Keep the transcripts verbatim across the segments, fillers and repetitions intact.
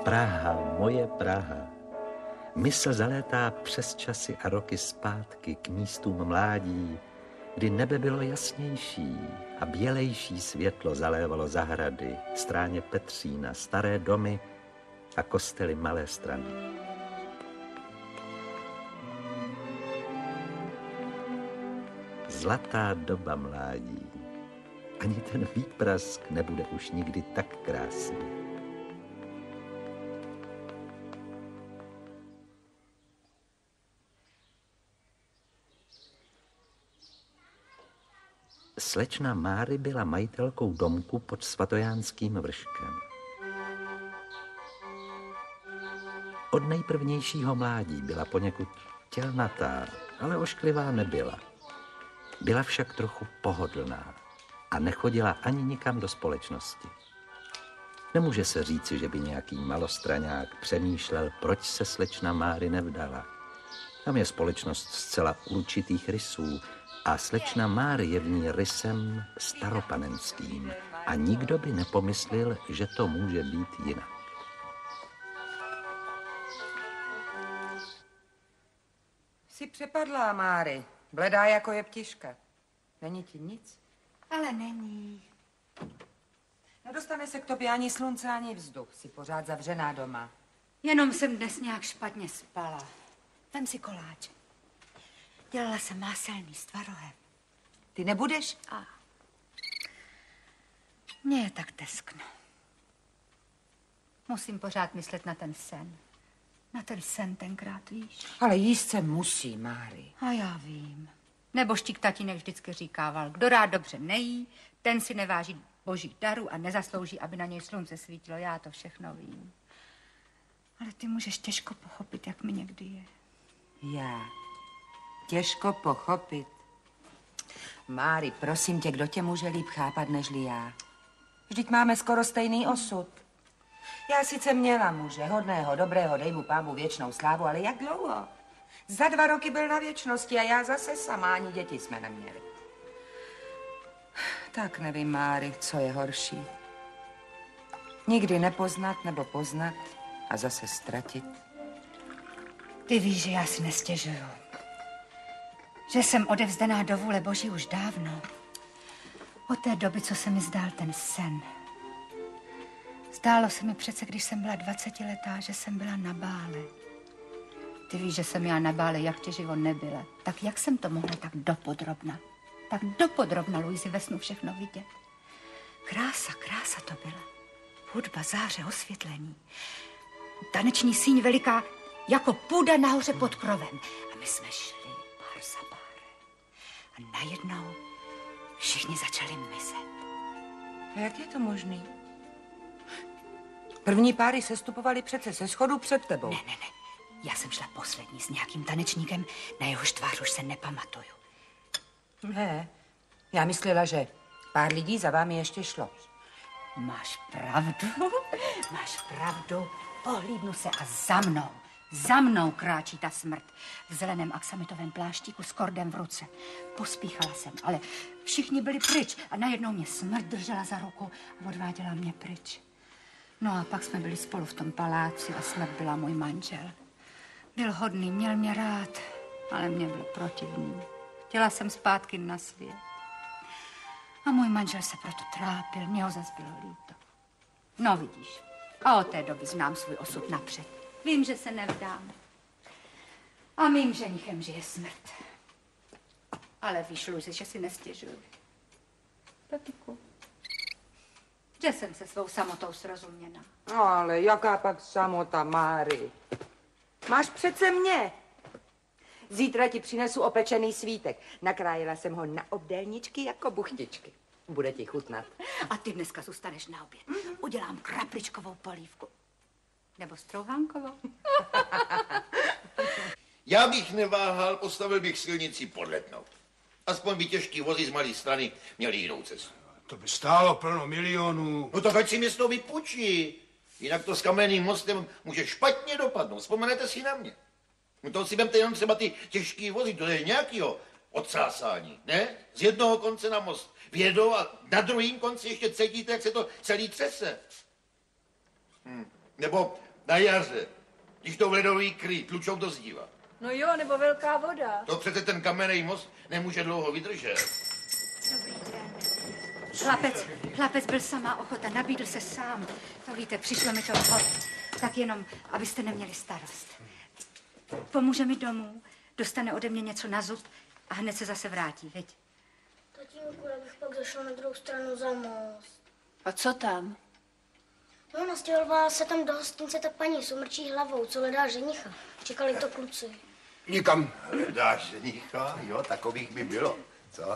Praha, moje Praha. Mysl zalétá přes časy a roky zpátky k místům mládí, kdy nebe bylo jasnější a bělejší světlo zalévalo zahrady, stráně Petřína, staré domy a kostely Malé Strany. Zlatá doba mládí. Ani ten výprask nebude už nikdy tak krásný. Slečna Máry byla majitelkou domku pod Svatojánským vrškem. Od nejprvnějšího mládí byla poněkud tělnatá, ale ošklivá nebyla. Byla však trochu pohodlná a nechodila ani nikam do společnosti. Nemůže se říci, že by nějaký malostraňák přemýšlel, proč se slečna Máry nevdala. Tam je společnost zcela určitých rysů a slečna Máry je v ní rysem staropanenským a nikdo by nepomyslel, že to může být jinak. Jsi přepadlá, Máry. Bledá jako jeptiška. Není ti nic? Ale není. Nedostane se k tobě ani slunce, ani vzduch. Jsi pořád zavřená doma. Jenom jsem dnes nějak špatně spala. Vem si koláč. Dělala jsem máselný s tvarohem. Ty nebudeš? A. Mně je tak teskno. Musím pořád myslet na ten sen. Na ten sen tenkrát, víš. Ale jíst se musí, Máry. A já vím. Nebožtík tatínek vždycky říkával, kdo rád dobře nejí, ten si neváží boží daru a nezaslouží, aby na něj slunce svítilo. Já to všechno vím. Ale ty můžeš těžko pochopit, jak mi někdy je. Já. Těžko pochopit. Máry, prosím tě, kdo tě může líp chápat, nežli já? Vždyť máme skoro stejný osud. Já sice měla muže, hodného, dobrého, dej mu pámu věčnou slávu, ale jak dlouho? Za dva roky byl na věčnosti a já zase sama, ani děti jsme neměli. Tak nevím, Máry, co je horší. Nikdy nepoznat nebo poznat a zase ztratit. Ty víš, že já si nestěžuju. Že jsem odevzdaná do vůle Boží už dávno. Od té doby, co se mi zdál ten sen. Zdálo se mi přece, když jsem byla dvacetiletá, že jsem byla na bále. Ty víš, že jsem já na bále, jak tě život nebyla. Tak jak jsem to mohla tak dopodrobna? Tak dopodrobna, Luizi, ve snu všechno vidět. Krása, krása to byla. Hudba, záře, osvětlení. Taneční síň veliká, jako půda nahoře pod krovem. A my jsme šli pár za párem. A najednou všichni začali mizet. A jak je to možný? První páry sestupovali přece se schodu před tebou. Ne, ne, ne. Já jsem šla poslední s nějakým tanečníkem, na jehož tvář už se nepamatuju. Ne, já myslela, že pár lidí za vámi ještě šlo. Máš pravdu, máš pravdu. Pohlídnu se a za mnou, za mnou kráčí ta smrt. V zeleném aksamitovém pláštíku s kordem v ruce. Pospíchala jsem, ale všichni byli pryč a najednou mě smrt držela za ruku a odváděla mě pryč. No a pak jsme byli spolu v tom paláci a smrt byla můj manžel. Byl hodný, měl mě rád, ale mě byl protivný. Chtěla jsem zpátky na svět. A můj manžel se proto trápil, mě ho zas bylo líto. No vidíš, a od té doby znám svůj osud napřed. Vím, že se nevdám. A mým ženichem žije smrt. Ale víš, Luzi, že si nestěžuju. Pepiku, že jsem se svou samotou srozuměna. No, ale jaká pak samota, Máry? Máš přece mě. Zítra ti přinesu opečený svítek. Nakrájela jsem ho na obdélničky jako buchtičky. Bude ti chutnat. A ty dneska zůstaneš na oběd. Udělám krapličkovou polívku. Nebo strouhánkovou. Já bych neváhal, postavil bych silnici pod Letnou. Aspoň by těžký vozy z Malé Strany měli jinou cestu. To by stálo plno milionů. No tak ať si město vypůjčí. Jinak to s kamenným mostem může špatně dopadnout. Vzpomenete si na mě. No to si vemte jenom třeba ty těžký vozy, to je nějakýho odsásání, ne? Z jednoho konce na most vjedou a na druhém konci ještě cítíte, jak se to celý třese. Hm. Nebo Na jaře, když to v ledový kryt, tlučou do zdiva. No jo, nebo velká voda. To přece ten kamenný most nemůže dlouho vydržet. Dobrý den. Chlapec, chlapec byl samá ochota, nabídl se sám. To víte, přišlo mi to vhod. Tak jenom, abyste neměli starost. Pomůže mi domů, dostane ode mě něco na zub a hned se zase vrátí, viď? Tatínku, já bych pak zašel na druhou stranu za most. A co tam? No, nastěhovala se tam do hostince ta paní s umrčí hlavou, co hledá ženicha. Čekali to kluci. Nikam. Hledáš ženicha? Jo, takových by bylo. Co?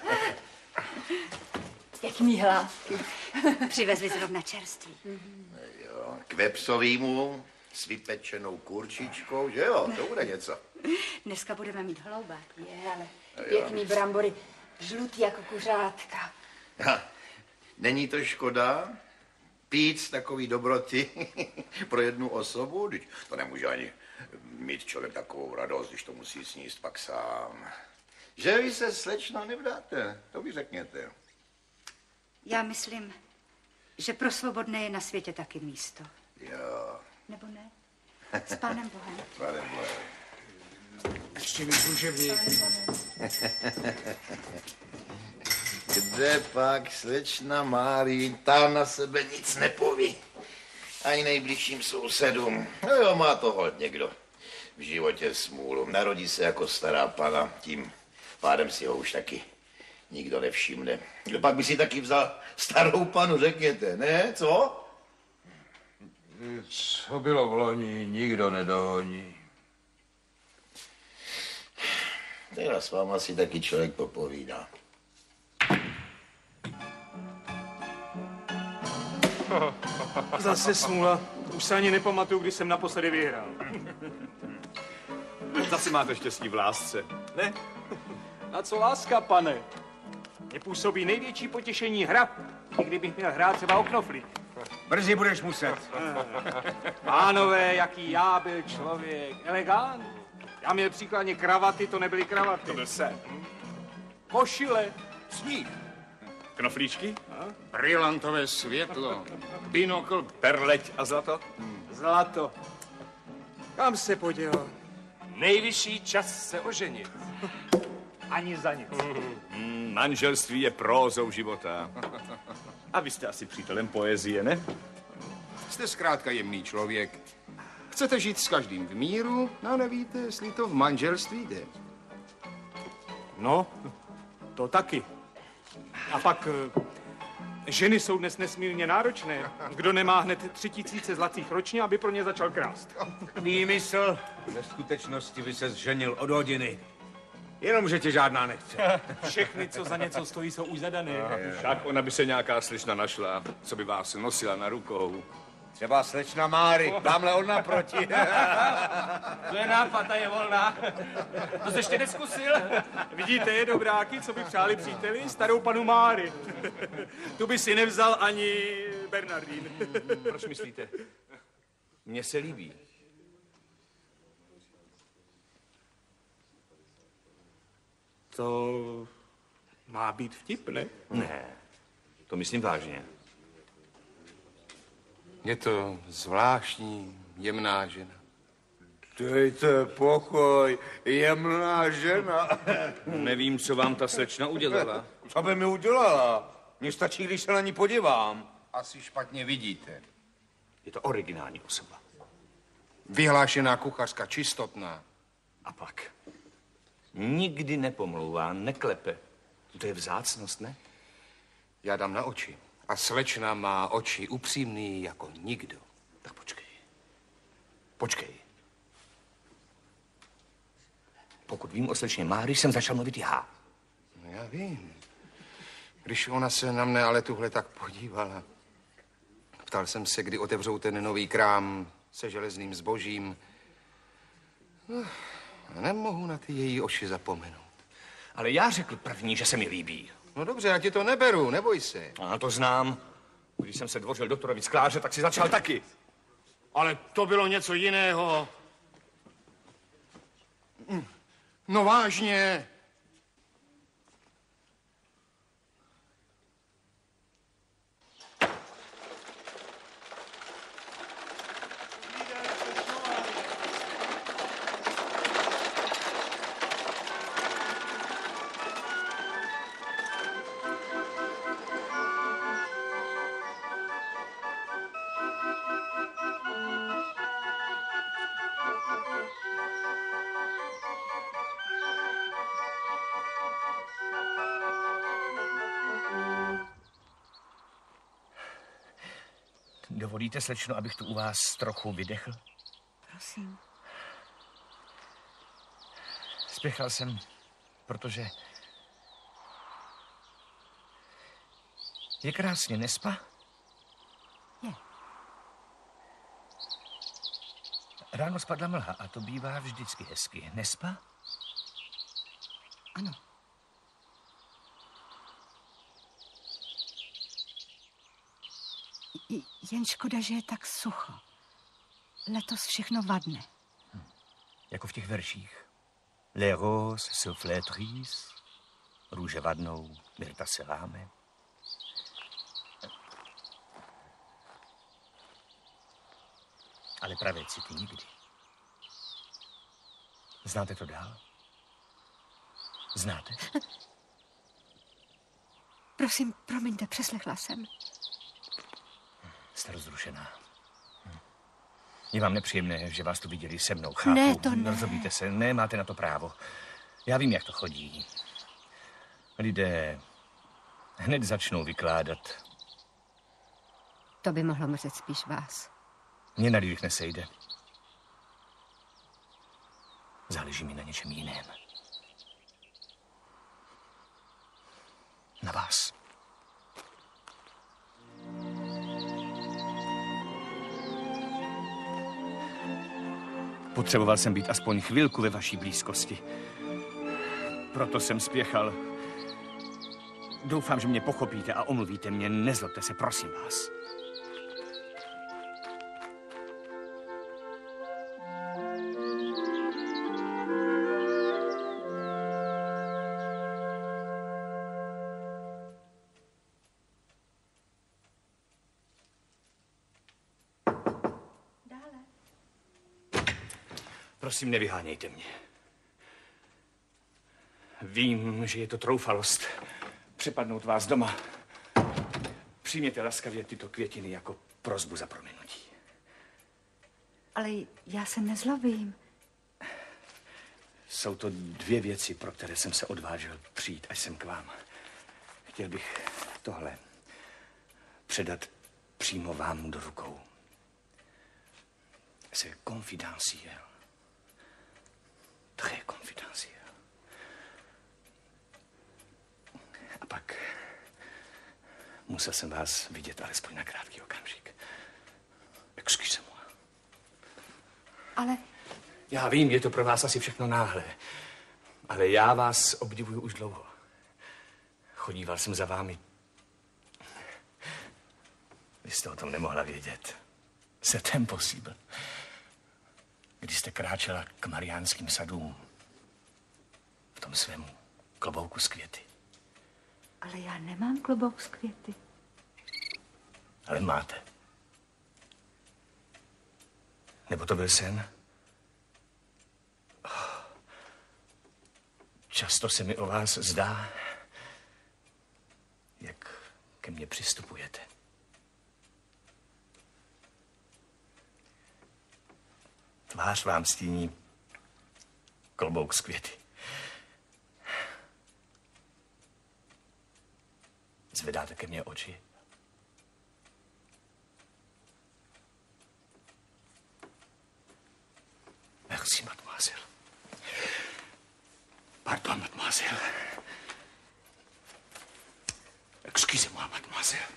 Pěkný hlávky. Přivezli zrovna čerství. Jo, k vepřovýmu s vypečenou kurčičkou, že jo, to bude něco. Dneska budeme mít hlouba. Je, ale pěkný brambory, žlutý jako kuřátka. Ha, není to škoda pít takový dobroty pro jednu osobu? Teď to nemůže ani mít člověk takovou radost, když to musí sníst pak sám. Že vy se, slečno, nevdáte, to mi řekněte. Já myslím, že pro svobodné je na světě taky místo. Jo. Nebo ne? S pánem Bohem. Pane Bože. Ještě mi služebník. Kde pak slečna Márí, ta na sebe nic nepoví. Ani nejbližším sousedům. No jo, má to holt někdo v životě smůlu. Narodí se jako stará pana, tím pádem si ho už taky nikdo nevšimne. Kdo pak by si taky vzal starou panu, řekněte, ne? Co? Co bylo v loni, nikdo nedohoní. Teda s váma si taky člověk popovídá. Zase smůla. Už se ani nepamatuju, když jsem naposledy vyhrál. Zase máte štěstí v lásce, ne? A co láska, pane? Mně působí největší potěšení hra, i kdybych měl hrát třeba o knoflík. Brzy budeš muset. Pánové, jaký já byl člověk. Elegant. Já měl příkladně kravaty, to nebyly kravaty. To byl se. Košile. Sníh. Knoflíčky? Brilantové světlo. Binokl, perleť a zlato? Zlato. Kam se podělo? Nejvyšší čas se oženit. Ani za nic. Mm, manželství je prózou života. A vy jste asi přítelem poezie, ne? Jste zkrátka jemný člověk. Chcete žít s každým v míru, no nevíte, jestli to v manželství jde. No, to taky. A pak eh, ženy jsou dnes nesmírně náročné. Kdo nemá hned tři tisíce zlatých ročně, aby pro ně začal krást. Výmysl. Ve skutečnosti by se zženil od hodiny. Jenomže tě žádná nechce. Všechny, co za něco stojí, jsou už zadané. Však ona by se nějaká slečna našla, co by vás nosila na rukou. Třeba slečna Máry, tamhle od naproti. To je nápad, ta je volná. To jsi ještě neskusil? Vidíte, je dobráky, co by přáli příteli, starou panu Máry. Tu by si nevzal ani Bernardín. Proč myslíte? Mně se líbí. To má být vtip, ne? Ne, to myslím vážně. Je to zvláštní, jemná žena. Dejte pokoj, jemná žena. Nevím, co vám ta slečna udělala. Co by mi udělala? Mně stačí, když se na ní podívám. Asi špatně vidíte. Je to originální osoba. Vyhlášená kuchařka, čistotná. A pak nikdy nepomlouvá, neklepe. To je vzácnost, ne? Já dám na oči. A slečna má oči upřímný jako nikdo. Tak počkej. Počkej. Pokud vím o slečně Máry, jsem začal mluvit já. No já vím. Když ona se na mne ale tuhle tak podívala. Ptal jsem se, kdy otevřou ten nový krám se železným zbožím. No, nemohu na ty její oči zapomenout. Ale já řekl první, že se mi líbí. No dobře, já ti to neberu, neboj se. A to znám. Když jsem se dvořil doktorovi skláře, tak si začal taky. Ale to bylo něco jiného. No vážně. Dovolíte, slečno, abych tu u vás trochu vydechl? Prosím. Spěchal jsem, protože je krásně, nespa? Je. Ráno spadla mlha a to bývá vždycky hezky, nespa? Ano. Jen škoda, že je tak sucho. Letos všechno vadne. Hm. Jako v těch verších. Les roses se flétrissent, růže vadnou, myrta se láme. Ale pravé city nikdy. Znáte to dál? Znáte? Prosím, promiňte, přeslechla jsem. Jste rozrušená. Hm. Je vám nepříjemné, že vás tu viděli se mnou, chápu. Ne, to ne. Rozumíte se, ne, máte na to právo. Já vím, jak to chodí. Lidé hned začnou vykládat. To by mohlo mrzet spíš vás. Mně na lidech nesejde. Záleží mi na něčem jiném. Na vás. Potřeboval jsem být aspoň chvilku ve vaší blízkosti. Proto jsem spěchal. Doufám, že mě pochopíte a omluvíte mě. Nezlobte se, prosím vás. Prosím, nevyhánějte mě. Vím, že je to troufalost přepadnout vás doma. Přijměte laskavě tyto květiny jako prosbu za prominutí. Ale já se nezlobím. Jsou to dvě věci, pro které jsem se odvážil přijít až sem k vám. Chtěl bych tohle předat přímo vám do rukou. C'est confidentiel. Très confidentiel. A pak musel jsem vás vidět alespoň na krátký okamžik. Excusez-moi. Ale... Já vím, je to pro vás asi všechno náhle, ale já vás obdivuju už dlouho. Chodíval jsem za vámi. Vy jste o tom nemohla vědět. C'est impossible. Když jste kráčela k Mariánským sadům v tom svému klobouku z květy. Ale já nemám klobouk z květy. Ale máte. Nebo to byl sen? Oh. Často se mi o vás zdá, jak ke mně přistupujete. Tvář vám stíní klobouk z květy. Zvedáte ke mně oči? Merci, mademoiselle. Pardon, mademoiselle. Excusez-moi, mademoiselle.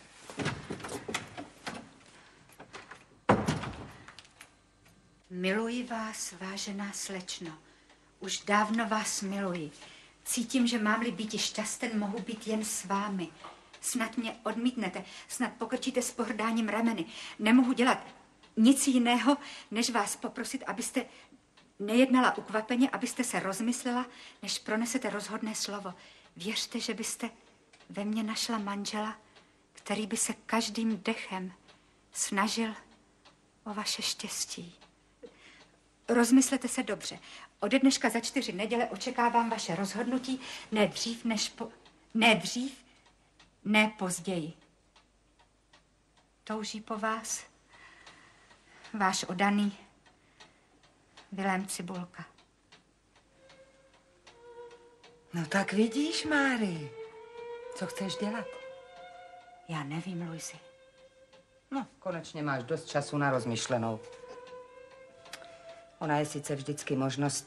Miluji vás, vážená slečno. Už dávno vás miluji. Cítím, že mám-li být šťasten, mohu být jen s vámi. Snad mě odmítnete, snad pokrčíte s pohrdáním rameny. Nemohu dělat nic jiného, než vás poprosit, abyste nejednala ukvapeně, abyste se rozmyslela, než pronesete rozhodné slovo. Věřte, že byste ve mně našla manžela, který by se každým dechem snažil o vaše štěstí. Rozmyslete se dobře. Ode dneška za čtyři neděle očekávám vaše rozhodnutí, ne dřív, než po... Ne dřív, ne později. Touží po vás váš odaný Vilém Cibulka. No tak vidíš, Mári, co chceš dělat? Já nevím, Luisi. No, konečně máš dost času na rozmyšlenou. Ona je sice vždycky možnost.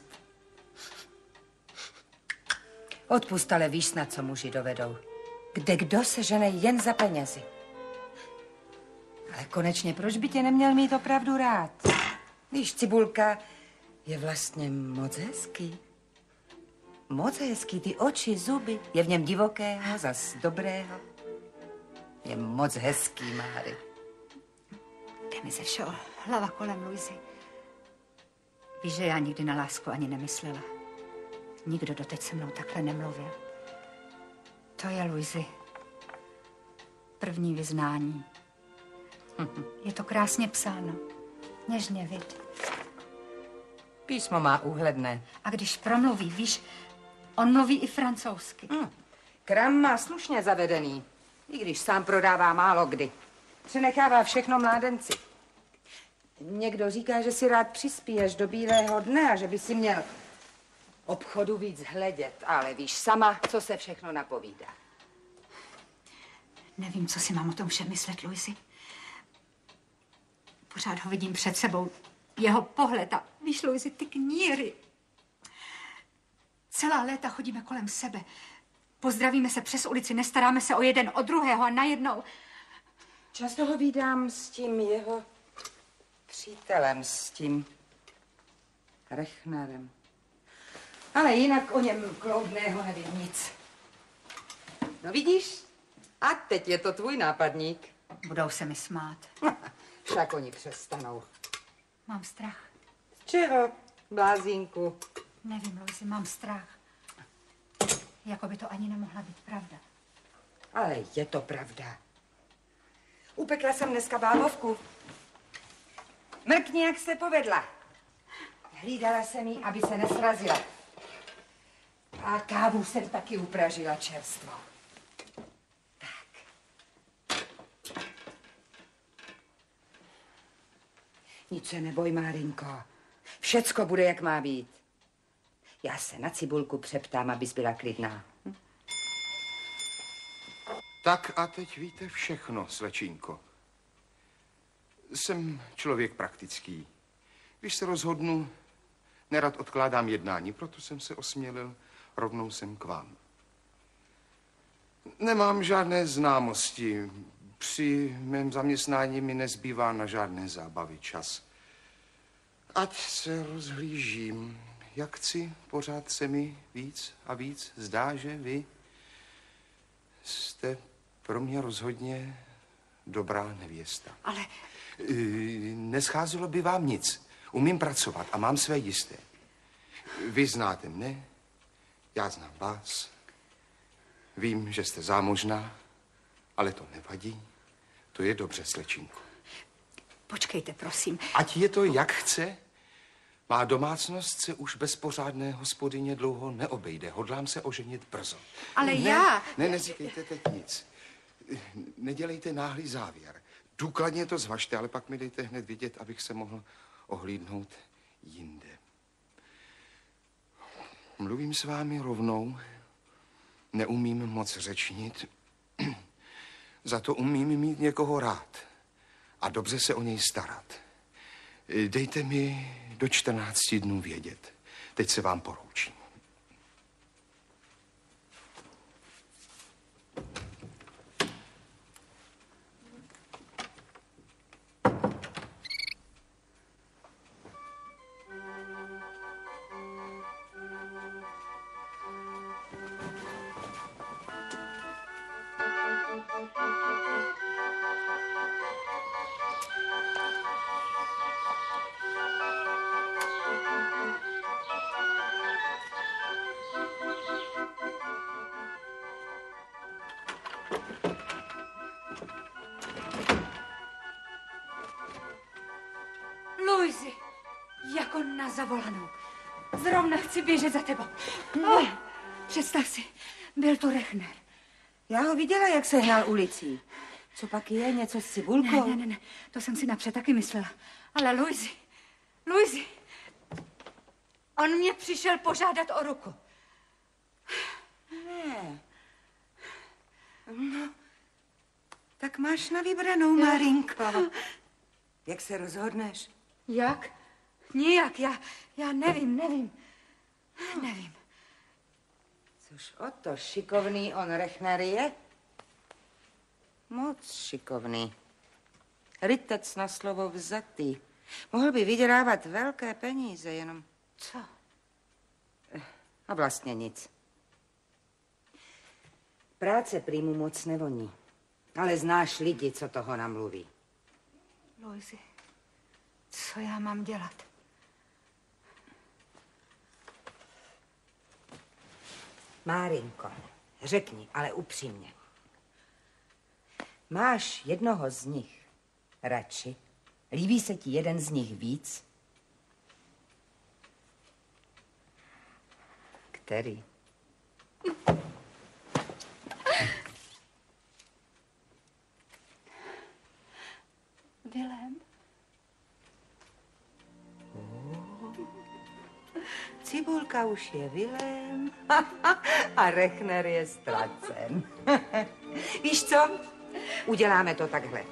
Odpust, ale víš snad, co muži dovedou. Kde kdo se žene jen za penězi. Ale konečně, proč by tě neměl mít opravdu rád? Víš, Cibulka je vlastně moc hezký. Moc hezký, ty oči, zuby. Je v něm divokého, zas dobrého. Je moc hezký, Máry. Jde mi ze všeho hlava kolem, Luisi. Víš, že já nikdy na lásku ani nemyslela. Nikdo doteď se mnou takhle nemluvil. To je, Luisi, první vyznání. Je to krásně psáno. Něžně, vid. Písmo má úhledné. A když promluví, víš, on mluví i francouzsky. Hmm. Kram má slušně zavedený, i když sám prodává málo kdy. Přenechává všechno mládenci. Někdo říká, že si rád přispíješ do bílého dne a že by si měl obchodu víc hledět, ale víš sama, co se všechno napovídá. Nevím, co si mám o tom všem myslet, Luisi. Pořád ho vidím před sebou. Jeho pohled a víš, Luisi, ty kníry. Celá léta chodíme kolem sebe. Pozdravíme se přes ulici, nestaráme se o jeden, o druhého a najednou. Často ho vídám s tím jeho přítelem, s tím Rechnarem. Ale jinak o něm kloudného nevím nic. No vidíš? A teď je to tvůj nápadník. Budou se mi smát. Však oni přestanou. Mám strach. Z čeho, blázínku? Nevím, Luisi, mám strach. Jako by to ani nemohla být pravda. Ale je to pravda. Upekla jsem dneska bábovku. Mrkni, jak se povedla. Hlídala jsem jí, aby se nesrazila. A kávu jsem taky upražila čerstvo. Tak. Nic se neboj, Márinko. Všecko bude, jak má být. Já se na Cibulku přeptám, abys byla klidná. Hm? Tak a teď víte všechno, slečinko. Jsem člověk praktický. Když se rozhodnu, nerad odkládám jednání, proto jsem se osmělil rovnou sem k vám. Nemám žádné známosti. Při mém zaměstnání mi nezbývá na žádné zábavy čas. Ať se rozhlížím, jak chci, pořád se mi víc a víc zdá, že vy jste pro mě rozhodně dobrá nevěsta. Ale... Nescházelo by vám nic. Umím pracovat a mám své jisté. Vy znáte mne, já znám vás. Vím, že jste zámožná, ale to nevadí. To je dobře, slečinko. Počkejte, prosím. Ať je to jak chce, má domácnost se už bez pořádné hospodyně dlouho neobejde. Hodlám se oženit brzo. Ale ne, já... Ne, neříkejte teď nic. Nedělejte náhlý závěr. Důkladně to zvažte, ale pak mi dejte hned vidět, abych se mohl ohlídnout jinde. Mluvím s vámi rovnou, neumím moc řečnit, za to umím mít někoho rád a dobře se o něj starat. Dejte mi do čtrnácti dnů vědět. Teď se vám poroučím. Luisi, jako na zavolanou. Zrovna chci běžet za tebou. Oh, představ si, byl to Rechner. Já ho viděla, jak se hnal ulicí. Co pak je, něco s Cibulkou? Ne, ne, ne, to jsem si napřed taky myslela. Ale Luisi, Luisi, on mě přišel požádat o ruku. Ne. No, Tak máš na vybranou, Marinko. Jak se rozhodneš? Jak? Nijak, já, já nevím, nevím. Nevím. Což o to šikovný on Rechner je? Moc šikovný. Rytec na slovo vzatý. Mohl by vydělávat velké peníze, jenom... Co? A vlastně nic. Práce prý mu moc nevoní. Ale znáš lidi, co toho namluví. Luisi, co já mám dělat? Márinko, řekni, ale upřímně. Máš jednoho z nich radši? Líbí se ti jeden z nich víc? Který? Vilém. Cibulka už je Vilém a Rechner je ztracen. Víš co? Uděláme to takhle.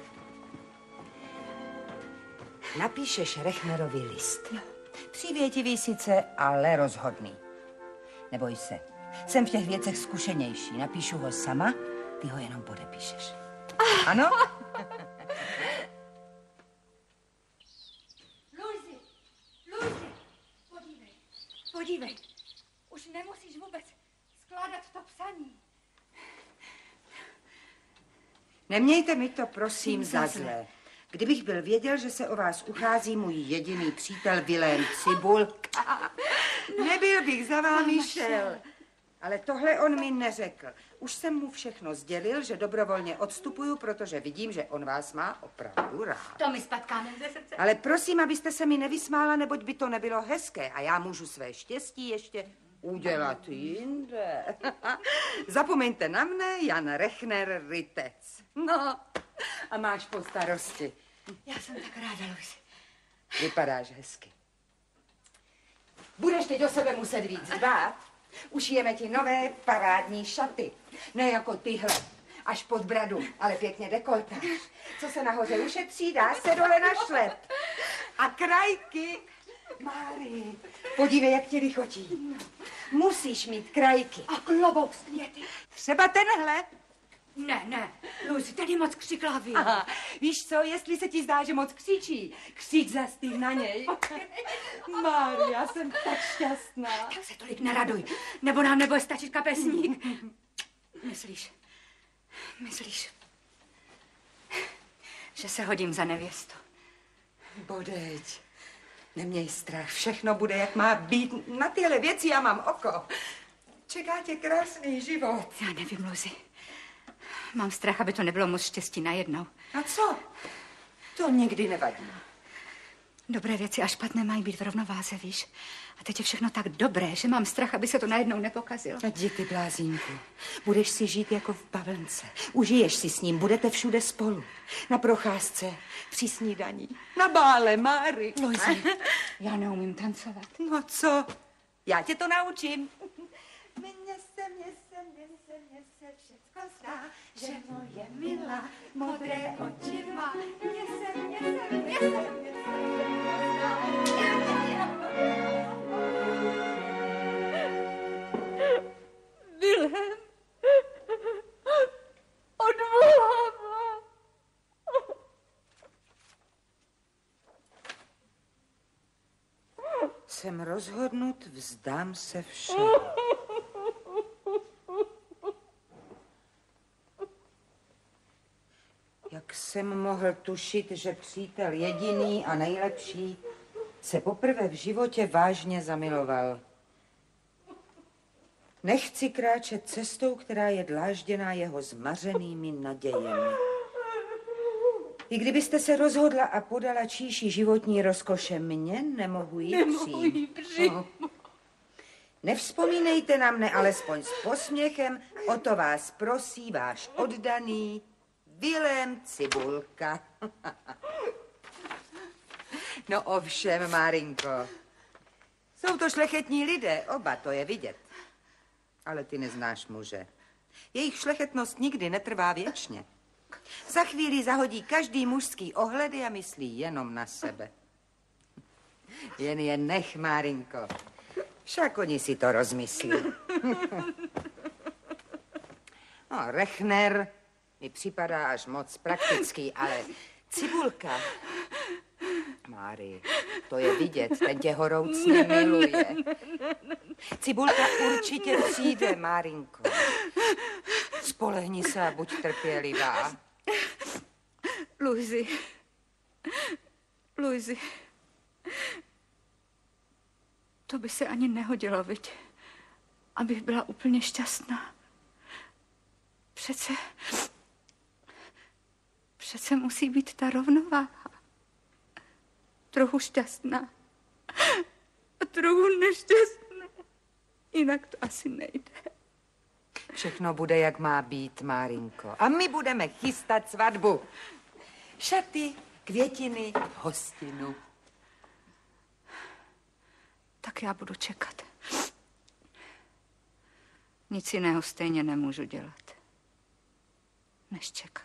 Napíšeš Rechnerovi list. Přívětivý sice, ale rozhodný. Neboj se. Jsem v těch věcech zkušenější. Napíšu ho sama, ty ho jenom podepíšeš. Ano? Luisi, Luisi, podívej, podívej. Už nemusíš vůbec skládat to psaní. Nemějte mi to, prosím, za zlé. Kdybych byl věděl, že se o vás uchází můj jediný přítel Vilém Cibulka, nebyl bych za vámi šel. Ale tohle on mi neřekl. Už jsem mu všechno sdělil, že dobrovolně odstupuju, protože vidím, že on vás má opravdu rád. To mi spadká ze srdce. Ale prosím, abyste se mi nevysmála, neboť by to nebylo hezké a já můžu své štěstí ještě udělat jinde. Zapomeňte na mne, Jan Rechner, rytec. No, a máš po starosti. Já jsem tak ráda, Luisi. Vypadáš hezky. Budeš teď o sebe muset víc dbát. Ušijeme ti nové parádní šaty. Ne jako tyhle, až pod bradu, ale pěkně dekoltáž. Co se nahoře ušetří, dá se dole na šlep. A krajky. Mári, podívej, jak ti lichotí. Musíš mít krajky. A klobouk z květy. Třeba tenhle. Ne, ne, Luisi, ten je moc křiklavý. Aha, víš co, jestli se ti zdá, že moc křičí, křič zas ty na něj. Mári, já jsem tak šťastná. Tak se tolik neraduj, nebo nám nebude stačit kapesník. Myslíš, myslíš, že se hodím za nevěstu? Bodeď, neměj strach, všechno bude, jak má být. Na tyhle věci já mám oko. Čeká tě krásný život. Já nevím, Luzi. Mám strach, aby to nebylo moc štěstí najednou. A co? To nikdy nevadí. Dobré věci a špatné mají být v rovnováze, víš? A teď je všechno tak dobré, že mám strach, aby se to najednou nepokazilo. Jdi ty, blázínku. Budeš si žít jako v bavlnce. Užiješ si s ním, budete všude spolu. Na procházce, při snídaní, na bále, Mári. Luzi, já neumím tancovat. No co? Já tě to naučím. Mně se, mně se, mně se, mně se všecko zdá, že moje milá modré oči má. Mně se, mně se, mně se, mně se Vilém, odvolává. Jsem rozhodnut, vzdám se všeho. Jak jsem mohl tušit, že přítel jediný a nejlepší se poprvé v životě vážně zamiloval. Nechci kráčet cestou, která je dlážděná jeho zmařenými nadějemi. I kdybyste se rozhodla a podala číši životní rozkoše, mě nemohu jí přijít. No. Nevzpomínejte na mne alespoň s posměchem, o to vás prosí váš oddaný Vilém Cibulka. No ovšem, Márinko, jsou to šlechetní lidé, oba, to je vidět. Ale ty neznáš muže. Jejich šlechetnost nikdy netrvá věčně. Za chvíli zahodí každý mužský ohledy a myslí jenom na sebe. Jen je nech, Márinko. Však oni si to rozmyslí. No, Rechner mi připadá až moc praktický, ale Cibulka... Mári, to je vidět, ten tě horoucně miluje. Cibulka určitě přijde, Márinko. Spolehni se a buď trpělivá. Luizi, Luizi, to by se ani nehodilo, viď? Abych byla úplně šťastná. Přece, přece musí být ta rovnováha. Trochu šťastná a trochu nešťastná. Jinak to asi nejde. Všechno bude, jak má být, Márinko. A my budeme chystat svatbu. Šaty, květiny, hostinu. Tak já budu čekat. Nic jiného stejně nemůžu dělat, než čekat.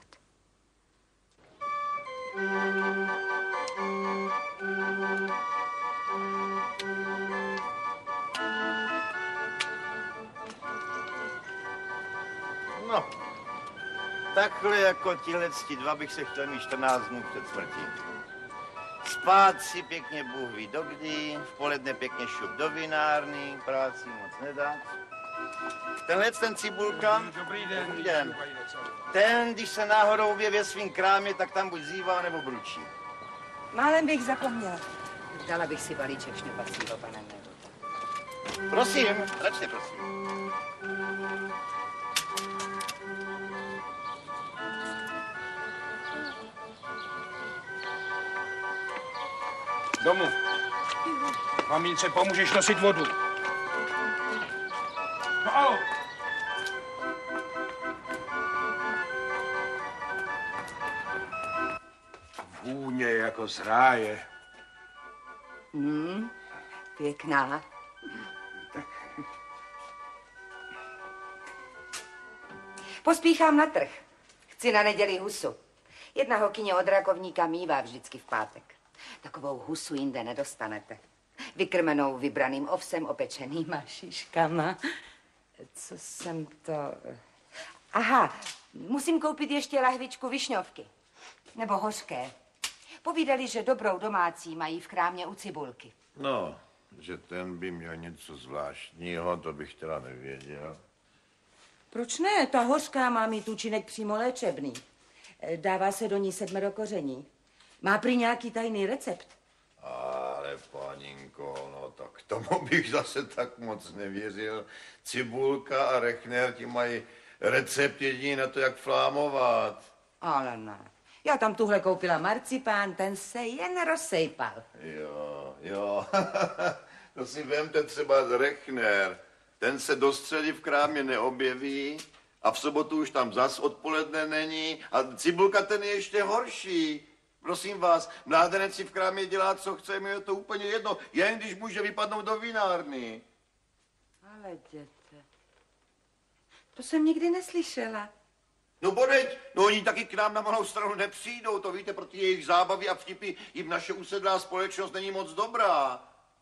No, takhle jako tihleti dva bych se chtěl mít čtrnáct dnů před smrtí. Spát si pěkně Bůh ví dokdy, v poledne pěkně šup do vinárny, práci moc nedá. Tenhle ten Cibulka, Dobrý den. Dobrý den. Ten, když se náhodou objeví ve svým krámě, tak tam buď zývá, nebo bručí. Málem bych zapomněla. Dala bych si balíček šňupacího, pane Neruda. Prosím, račte, prosím. Domů. Mamince, pomůžeš nosit vodu. No, alo. Vůně jako z ráje. Hmm, pěkná. Pospíchám na trh. Chci na neděli husu. Jedna hokyně od rakovníka mívá vždycky v pátek. Takovou husu jinde nedostanete. Vykrmenou vybraným ovsem, opečenýma šiškama. Co jsem to... Aha, musím koupit ještě lahvičku višňovky. Nebo hořké. Povídali, že dobrou domácí mají v krámě u Cibulky. No, že ten by měl něco zvláštního, to bych teda nevěděl. Proč ne? Ta hořká má mít účinek přímo léčebný. Dává se do ní sedmero koření. Má prý nějaký tajný recept. Ale, paninko, no tak tomu bych zase tak moc nevěřil. Cibulka a Rechner ti mají recept jediný na to, jak flámovat. Ale ne. Já tam tuhle koupila marcipán, ten se jen rozsejpal. Jo, jo. To si vemte třeba Rechner. Ten se do středy v krámě neobjeví a v sobotu už tam zas odpoledne není. A Cibulka ten je ještě horší. Prosím vás, mládenec si v krámě dělá, co chce, mi je to úplně jedno, jen když může vypadnout do vinárny. Ale děte, to jsem nikdy neslyšela. No bodeď, no oni taky k nám na malou stranu nepřijdou, to víte, proti jejich zábavy a vtipy jim naše usedlá společnost není moc dobrá.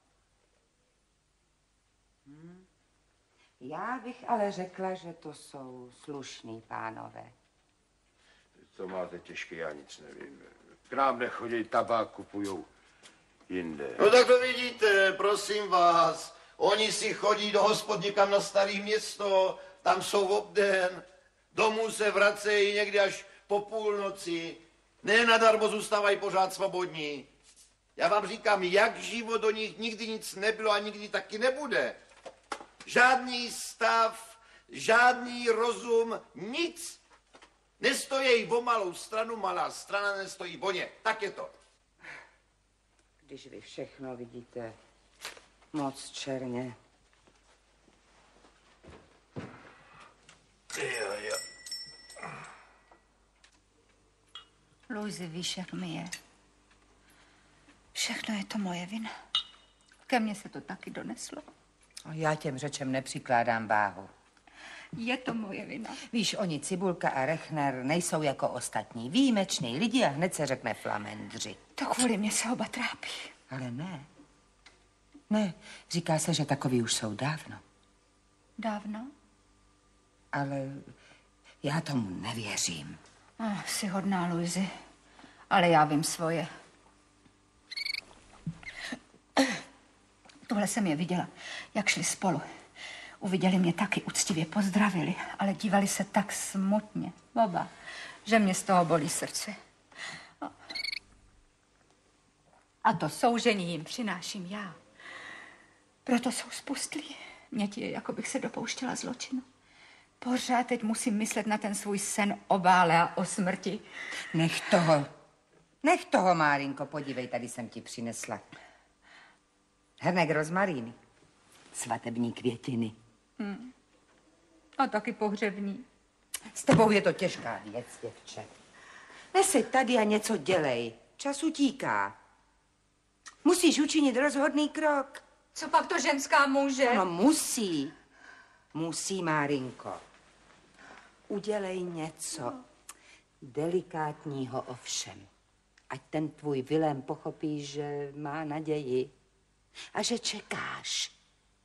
Hmm. Já bych ale řekla, že to jsou slušní pánové. To máte těžké, já nic nevím. K nám nechodí tabák, kupujou jinde. No tak to vidíte, prosím vás. Oni si chodí do hospod někam na Starý Město, tam jsou obden, domů se vracejí někdy až po půlnoci. Ne nadarmo zůstávají pořád svobodní. Já vám říkám, jak živo do nich nikdy nic nebylo a nikdy taky nebude. Žádný stav, žádný rozum, nic. Nestojí o malou stranu, malá strana nestojí o ně. Tak je to. Když vy všechno vidíte moc černě. Jo, jo. Luizi, víš, jak mi je. Všechno je to moje vina. Ke mně se to taky doneslo. Já těm řečem nepřikládám váhu. Je to moje vina. Víš, oni Cibulka a Rechner nejsou jako ostatní. Výjimeční lidi a hned se řekne flamendři. To kvůli mě se oba trápí. Ale ne. Ne, říká se, že takový už jsou dávno. Dávno? Ale já tomu nevěřím. Oh, jsi hodná, Luizi. Ale já vím svoje. Tuhle jsem je viděla, jak šli spolu. Uviděli mě taky, úctivě pozdravili, ale dívali se tak smutně, oba, že mě z toho bolí srdce. A to soužení jim přináším já. Proto jsou spustlí. Mně ti je, jako bych se dopouštěla zločinu. Pořád teď musím myslet na ten svůj sen o bále a o smrti. Nech toho. Nech toho, Márinko, podívej, tady jsem ti přinesla. Hrnek rozmaríny. Svatební květiny. Hmm. A taky pohřební. S tebou je to těžká věc, děvče. Neseď tady a něco dělej. Čas utíká. Musíš učinit rozhodný krok. Co pak to ženská může? No musí. Musí, Márinko. Udělej něco delikátního ovšem. Ať ten tvůj Vilém pochopí, že má naději a že čekáš.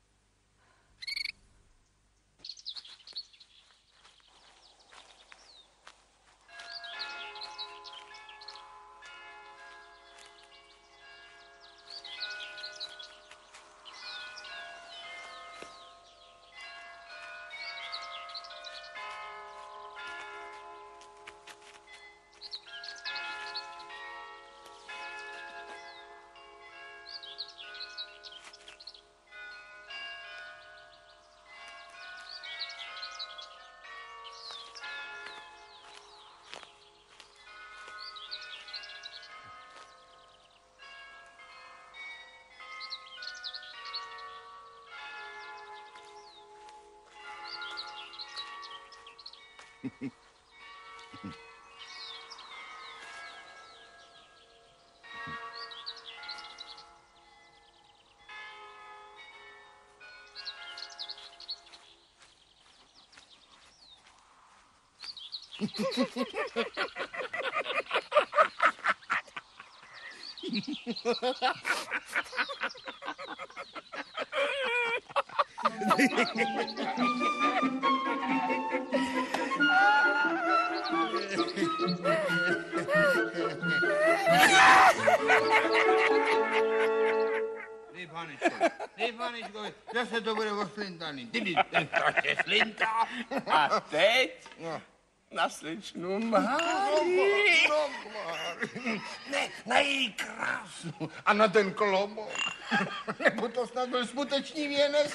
Ty, panečko, ty, panečko, zase to bude oslintaný. Ty mi strašně slintá. A teď? No. Na slečnu Márii. No, ne, na její krásu a na ten klobouk. Nebo to snad byl skutečný věnec.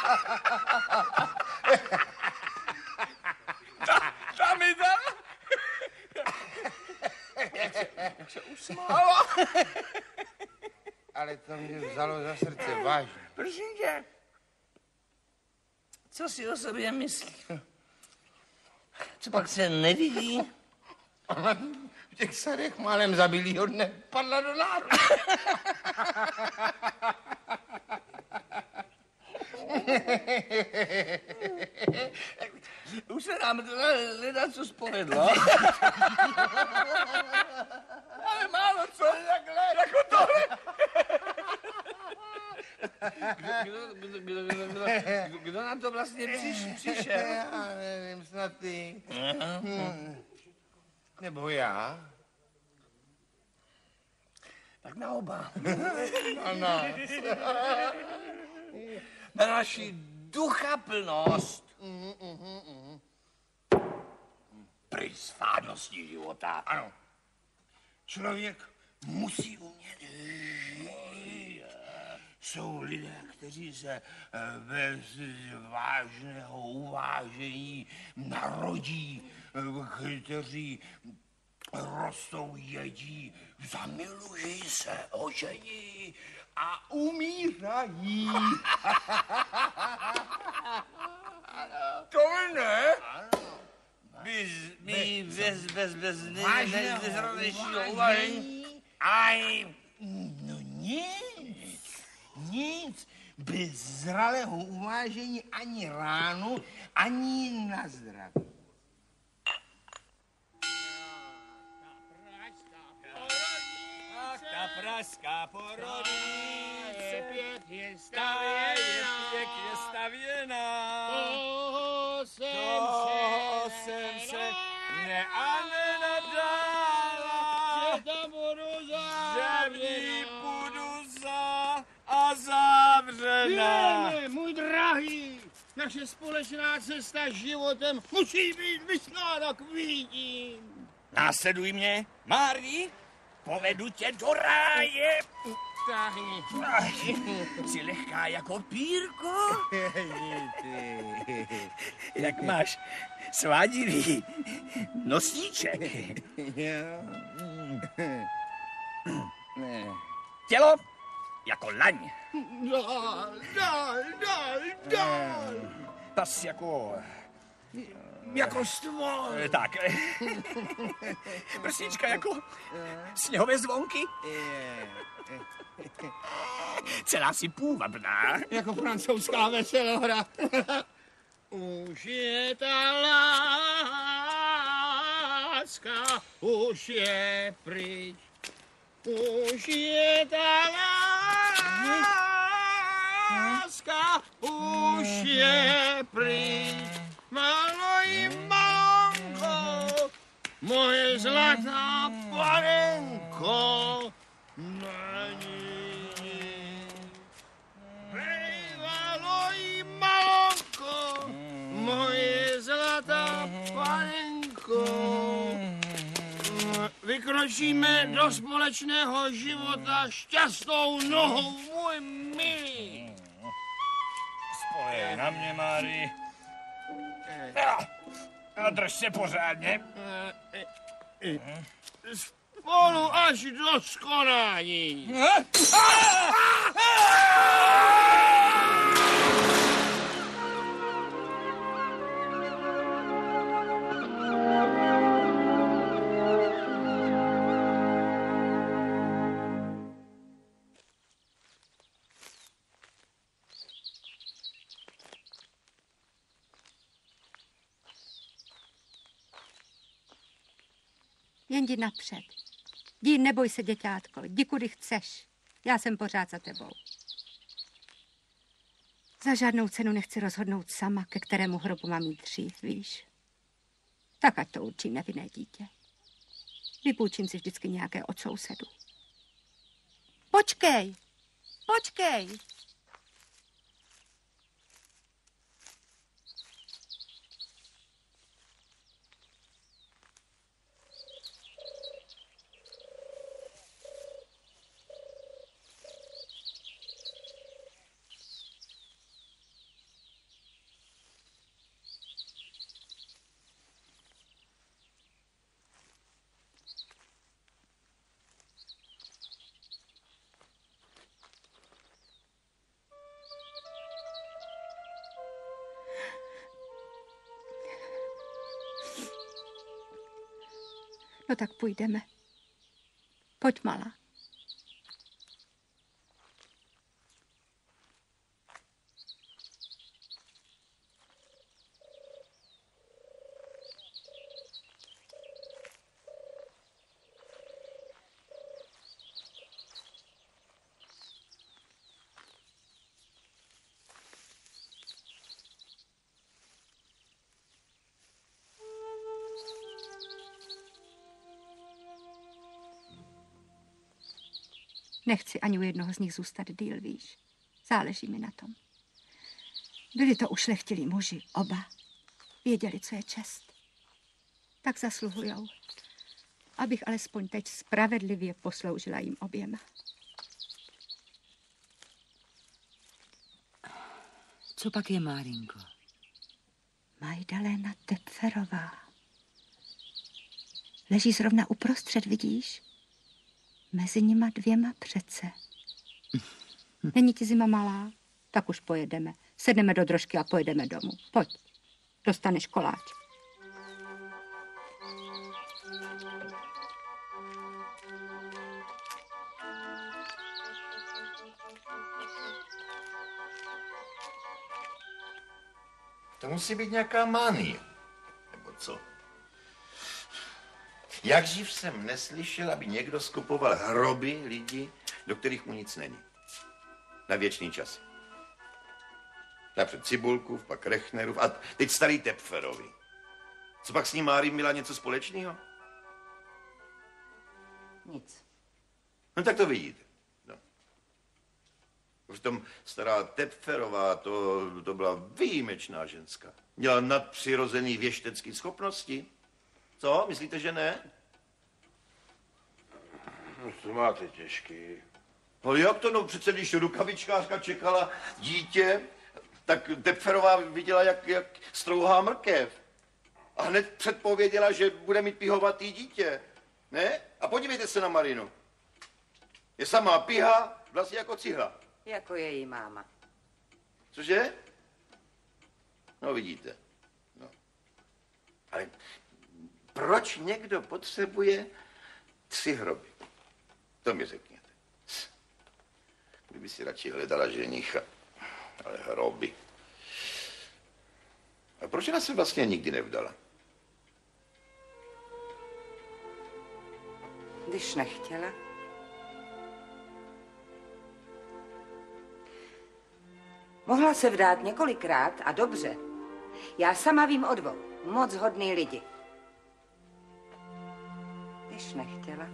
Tam mi tam. Jak se usmála. Ale to mě vzalo za srdce vážně. Prosím tě, co si o sobě myslí? Co pak se nevidí? Ona v těch sadech málem zabilýho dne padla do náruče. Už se nám leda co spovedlo. Ale málo co, takhle, jako tohle. Kdo, kdo, kdo, kdo, kdo, kdo nám to vlastně přiš, přišel? Já nevím, snad ty. Hmm. Nebo já? Tak na oba. Na nás. Na naši duchaplnost. Mm, mm, mm. Při svádnosti života. Ano. Člověk musí umět žít. Jsou lidé, kteří se bez vážného uvážení narodí, kteří rostou, jedí, zamilují se, ožení a umírají. To ne? Bez, bez, bez, bez, bez, Vážného bezrodečního uvážení. Aj, no nic, nic. bez zralého uvážení ani ránu, ani na zdraví. Ta pražská porodnice pěkně ta je pěkně stavěná. Toho jsem Toho se jsem se ne a nenadala, že tam budu že v ní zavřená. budu za a zavřená. Ne, můj drahý, naše společná cesta životem musí být vyslána k vidím. Následuj mě, Mári, povedu tě do ráje. Táhni. Jsi lehká jako pírko. Jak máš svádivý nosíček. Tělo jako laň. Dál, dál, dál, dál. Pas jako... Jako stvor. Tak. Prsíčka jako sněhové zvonky. Celá si půvabná. Jako francouzská veselohra. Už je ta láska, už je pryč. Už je ta láska, už je pryč. Malo i malonko, moje zlatá panenko, na ní. Malo i malonko, moje zlatá panenko. Vykročíme do společného života šťastnou nohou, můj milý. Spojej na mě, Mári. A drž se pořádně. Spolu až do skonání. Jen jdi napřed. Jdi, neboj se, děťátko. Jdi, kudy chceš. Já jsem pořád za tebou. Za žádnou cenu nechci rozhodnout sama, ke kterému hrobu mám jít dřív, víš. Tak ať to určí nevinné dítě. Vypůjčím si vždycky nějaké od sousedu. Počkej! Počkej! No tak půjdeme. Pojď, malá. Nechci ani u jednoho z nich zůstat díl, víš. Záleží mi na tom. Byli to ušlechtilí muži, oba. Věděli, co je čest. Tak zasluhujou, abych alespoň teď spravedlivě posloužila jim oběma. Co pak je Márinko? Magdalena Töpferová. Leží zrovna uprostřed, vidíš? Mezi nima dvěma přece. Není ti zima malá? Tak už pojedeme. Sedneme do drožky a pojedeme domů. Pojď, dostaneš koláč. To musí být nějaká manie. Nebo co? Jak živ jsem neslyšel, aby někdo skupoval hroby lidí, do kterých mu nic není. Na věčný čas. Napřed Cibulkův, pak Rechnerův a teď starý Tepferovi. Co pak s ním Máry měla něco společného? Nic. No tak to vidíte. No. Přitom stará Tepferová, to, to byla výjimečná ženská. Měla nadpřirozený věštecký schopnosti. Co? Myslíte, že ne? No, to máte těžký. No jak to? No přece, když rukavičkářka čekala dítě, tak Tepferová viděla, jak, jak strouhá mrkev. A hned předpověděla, že bude mít pihovatý dítě. Ne? A podívejte se na Marinu. Je samá piha, vlastně jako cihla. Jako její máma. Cože? No vidíte. No. Ale proč někdo potřebuje tři hroby? To mi řekněte. Kdyby si radši hledala ženicha, ale hroby. A proč ona se vlastně nikdy nevdala? Když nechtěla. Mohla se vdát několikrát a dobře. Já sama vím o dvou. Moc hodný lidi. Když nechtěla.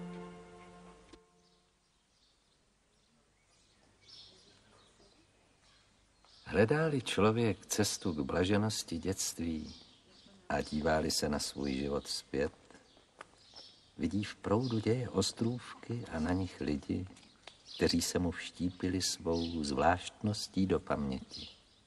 Hledá-li člověk cestu k blaženosti dětství a dívá-li se na svůj život zpět, vidí v proudu děje ostrůvky a na nich lidi, kteří se mu vštípili svou zvláštností do paměti.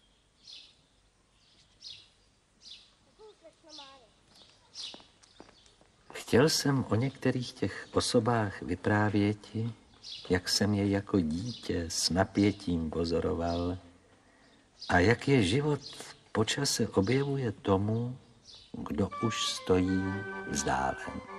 Chtěl jsem o některých těch osobách vyprávěti, jak jsem je jako dítě s napětím pozoroval a jak je život po čase objevuje tomu, kdo už stojí vzdálen.